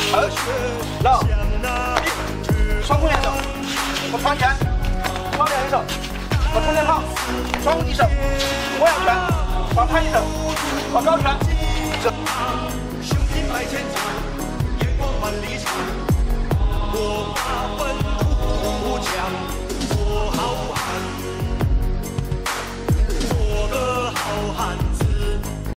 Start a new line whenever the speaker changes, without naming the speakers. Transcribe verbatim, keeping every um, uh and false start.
二，让，一，双空两手，我长拳，双两人手，我冲天炮，双击手，我仰拳，我拍一手，我高拳，这。